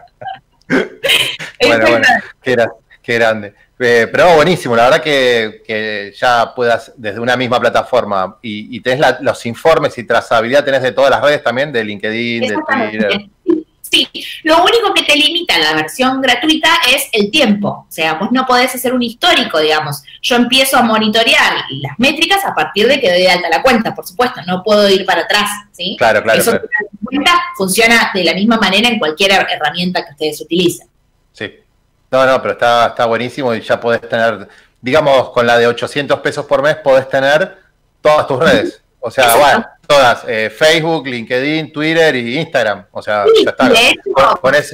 Bueno, bueno, qué, era, qué grande. Eh, pero buenísimo, la verdad que, que ya puedas desde una misma plataforma y, y tenés la, los informes y trazabilidad, tenés de todas las redes también, de LinkedIn, de Twitter. Sí, lo único que te limita la versión gratuita es el tiempo. O sea, vos no podés hacer un histórico, digamos. Yo empiezo a monitorear las métricas a partir de que doy de alta la cuenta, por supuesto. No puedo ir para atrás, ¿sí? Claro, claro. Eso claro. Cuenta funciona de la misma manera en cualquier herramienta que ustedes utilicen. Sí. No, no, pero está, está buenísimo y ya podés tener, digamos, con la de ochocientos pesos por mes podés tener todas tus redes. O sea, Exacto. bueno, todas, eh, Facebook, LinkedIn, Twitter y Instagram. O sea, sí, ya está. De hecho, con, con eso.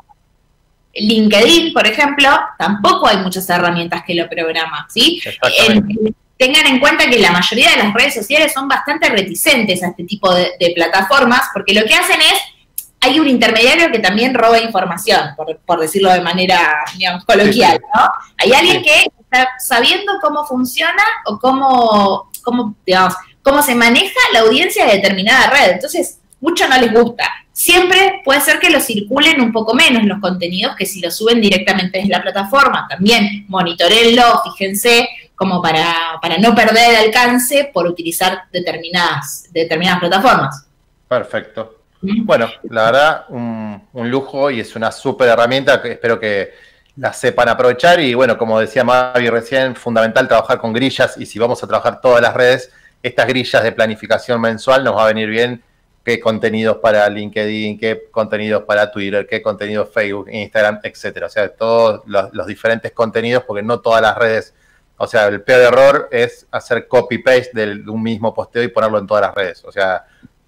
LinkedIn, por ejemplo, tampoco hay muchas herramientas que lo programan, ¿sí? En, tengan en cuenta que la mayoría de las redes sociales son bastante reticentes a este tipo de, de plataformas, porque lo que hacen es, hay un intermediario que también roba información, por, por decirlo de manera, digamos, coloquial, ¿no? Hay alguien sí. que está sabiendo cómo funciona o cómo, cómo digamos, cómo se maneja la audiencia de determinada red. Entonces, mucho no les gusta. Siempre puede ser que lo circulen un poco menos los contenidos que si lo suben directamente desde la plataforma. También monitoreenlo, fíjense, como para, para no perder el alcance por utilizar determinadas, determinadas plataformas. Perfecto. ¿Mm? Bueno, la verdad, un, un lujo y es una súper herramienta que espero que la sepan aprovechar. Y bueno, como decía Mavi recién, fundamental trabajar con grillas y si vamos a trabajar todas las redes, estas grillas de planificación mensual nos va a venir bien qué contenidos para LinkedIn, qué contenidos para Twitter, qué contenidos Facebook, Instagram, etcétera. O sea, todos los, los diferentes contenidos, porque no todas las redes, o sea, el peor error es hacer copy-paste de un mismo posteo y ponerlo en todas las redes. O sea,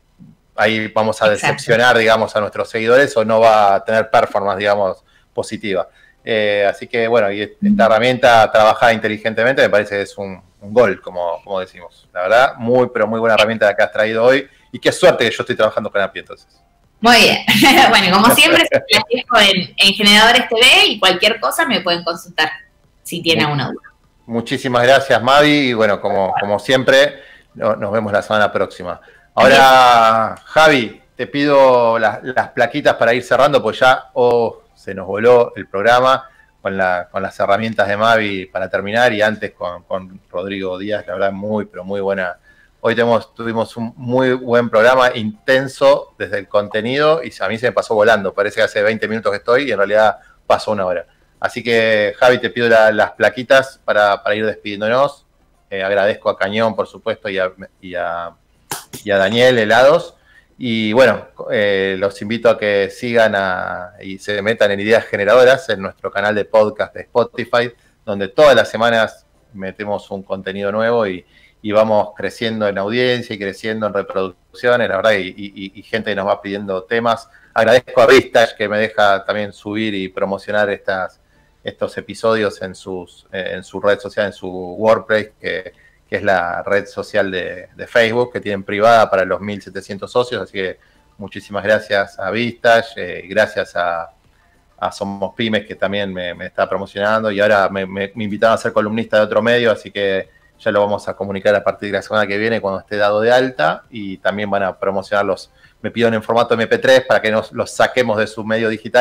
ahí vamos a decepcionar, Exacto. digamos, a nuestros seguidores o no va a tener performance, digamos, positiva. Eh, así que, bueno, y esta herramienta trabajada inteligentemente me parece que es un, un gol, como, como decimos. La verdad, muy, pero muy buena herramienta la que has traído hoy. Y qué suerte que yo estoy trabajando con A P I, entonces. Muy bien. Bueno, como siempre, se las dejo en, en Generadores T V y cualquier cosa me pueden consultar si tienen alguna duda. Muchísimas gracias, Mavi. Y bueno, como, como siempre, no, nos vemos la semana próxima. Ahora, Javi, te pido las, las plaquitas para ir cerrando, pues ya oh, se nos voló el programa con, la, con las herramientas de Mavi para terminar y antes con, con Rodrigo Díaz, la verdad, muy, pero muy buena. Hoy tenemos, tuvimos un muy buen programa, intenso desde el contenido y a mí se me pasó volando. Parece que hace veinte minutos que estoy y en realidad pasó una hora. Así que, Javi, te pido la, las plaquitas para, para ir despidiéndonos. Eh, agradezco a Cañón, por supuesto, y a, y a, y a Daniel Helados. Y bueno, eh, los invito a que sigan a, y se metan en Ideas Generadoras en nuestro canal de podcast de Spotify, donde todas las semanas metemos un contenido nuevo y y vamos creciendo en audiencia y creciendo en reproducciones, la verdad, y, y, y gente que nos va pidiendo temas. Agradezco a Vistage que me deja también subir y promocionar estas, estos episodios en, sus, en su red social, en su WordPress, que, que es la red social de, de Facebook, que tienen privada para los mil setecientos socios, así que muchísimas gracias a Vistage, eh, gracias a, a Somos Pymes, que también me, me está promocionando, y ahora me, me, me invitaron a ser columnista de otro medio, así que ya lo vamos a comunicar a partir de la semana que viene cuando esté dado de alta y también van a promocionarlos. Me pidieron en formato eme pe tres para que nos los saquemos de su medio digital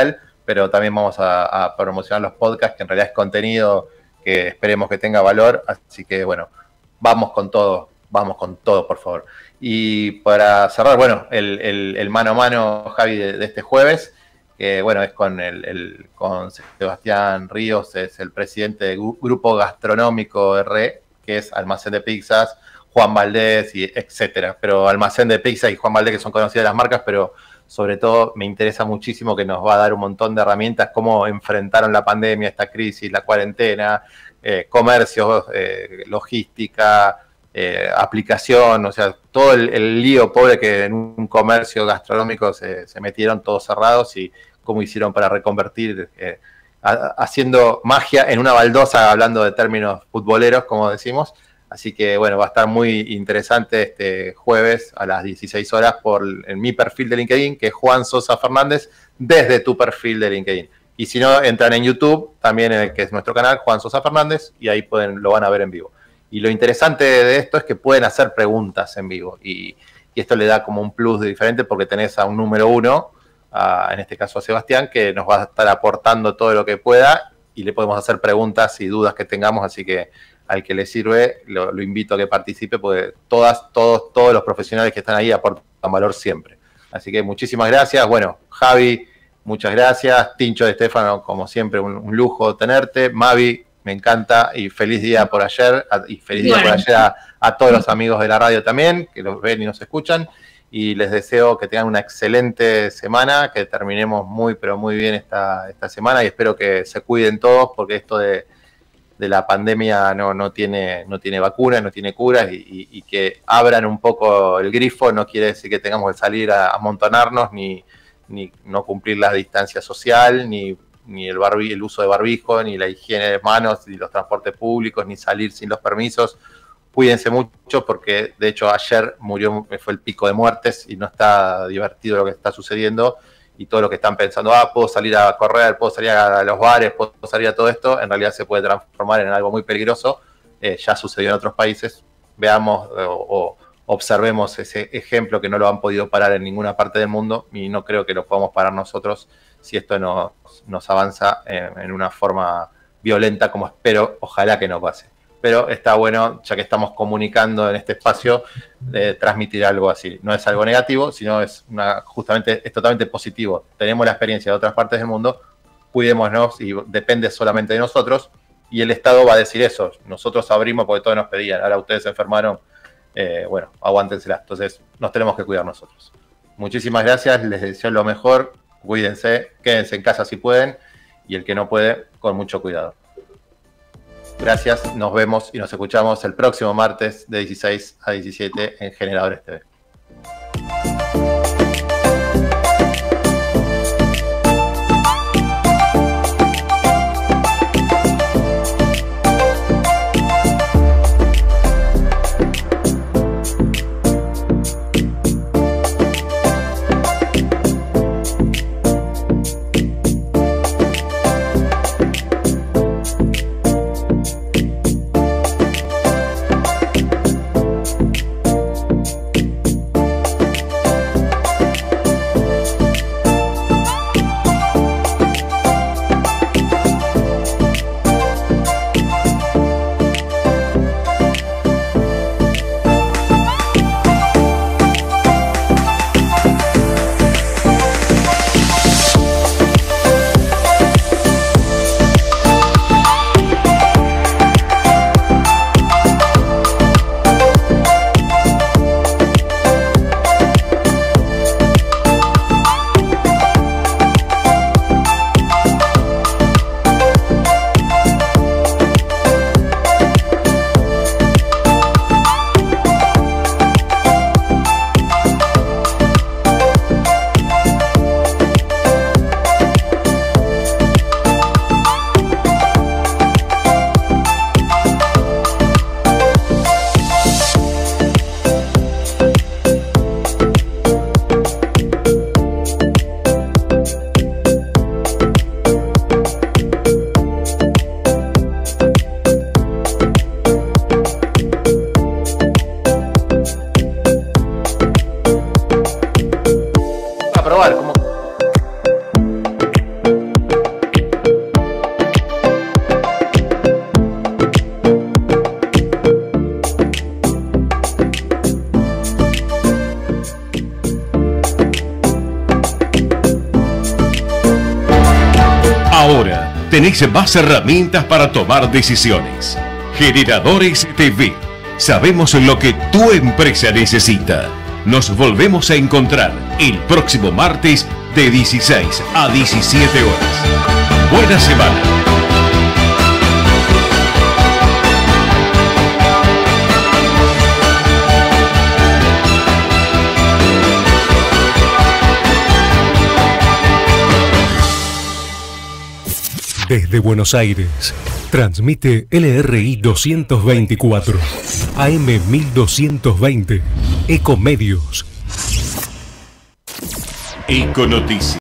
pero también vamos a, a promocionar los podcasts, que en realidad es contenido que esperemos que tenga valor, así que bueno, vamos con todo, vamos con todo, por favor. Y para cerrar, bueno, el, el, el mano a mano, Javi, de, de este jueves, que bueno, es con, el, el, con Sebastián Ríos, es el presidente del Grupo Gastronómico R, que es Almacén de Pizzas, Juan Valdés, y etcétera. Pero Almacén de Pizzas y Juan Valdés, que son conocidas las marcas, pero sobre todo me interesa muchísimo que nos va a dar un montón de herramientas, cómo enfrentaron la pandemia, esta crisis, la cuarentena, eh, comercios, eh, logística, eh, aplicación, o sea, todo el, el lío pobre que en un comercio gastronómico se, se metieron todos cerrados y cómo hicieron para reconvertir, eh, a, haciendo magia en una baldosa, hablando de términos futboleros, como decimos. Así que, bueno, va a estar muy interesante este jueves a las dieciséis horas por en mi perfil de LinkedIn, que es Juan Sosa Fernández, desde tu perfil de LinkedIn. Y si no, entran en YouTube, también en el que es nuestro canal, Juan Sosa Fernández, y ahí pueden, lo van a ver en vivo. Y lo interesante de esto es que pueden hacer preguntas en vivo. Y, y esto le da como un plus de diferente porque tenés a un número uno, a, en este caso a Sebastián, que nos va a estar aportando todo lo que pueda y le podemos hacer preguntas y dudas que tengamos, así que al que le sirve, lo, lo invito a que participe, porque todas, todos, todos los profesionales que están ahí aportan valor siempre. Así que muchísimas gracias. Bueno, Javi, muchas gracias. Tincho de Estefano, como siempre, un, un lujo tenerte. Mavi, me encanta, y feliz día por ayer, a, y feliz día bueno. por ayer a, a todos los amigos de la radio también, que los ven y nos escuchan, y les deseo que tengan una excelente semana, que terminemos muy, pero muy bien esta, esta semana, y espero que se cuiden todos, porque esto de de la pandemia no, no, tiene, no tiene vacunas, no tiene curas, y, y, y que abran un poco el grifo no quiere decir que tengamos que salir a amontonarnos, ni, ni no cumplir la distancia social, ni, ni el, barbi, el uso de barbijo, ni la higiene de manos, ni los transportes públicos, ni salir sin los permisos. Cuídense mucho, porque de hecho ayer murió, fue el pico de muertes y no está divertido lo que está sucediendo. Y todo lo que están pensando, ah, puedo salir a correr, puedo salir a los bares, puedo salir a todo esto, en realidad se puede transformar en algo muy peligroso. Eh, ya sucedió en otros países. Veamos o, o observemos ese ejemplo que no lo han podido parar en ninguna parte del mundo, y no creo que lo podamos parar nosotros si esto nos, nos avanza en, en una forma violenta, como espero, ojalá que no pase. Pero está bueno, ya que estamos comunicando en este espacio, de transmitir algo así. No es algo negativo, sino es una, justamente es totalmente positivo. Tenemos la experiencia de otras partes del mundo, cuidémonos, y depende solamente de nosotros. Y el Estado va a decir eso. Nosotros abrimos porque todos nos pedían. Ahora ustedes se enfermaron, eh, bueno, aguántensela. Entonces nos tenemos que cuidar nosotros. Muchísimas gracias, les deseo lo mejor. Cuídense, quédense en casa si pueden. Y el que no puede, con mucho cuidado. Gracias, nos vemos y nos escuchamos el próximo martes de dieciséis a diecisiete en Generadores T V. probar. Como... Ahora tenés más herramientas para tomar decisiones. Generadores T V. Sabemos lo que tu empresa necesita. Nos volvemos a encontrar el próximo martes de dieciséis a diecisiete horas. Buena semana. Desde Buenos Aires, transmite L R I doscientos veinticuatro, A M mil doscientos veinte, Ecomedios. Econoticias.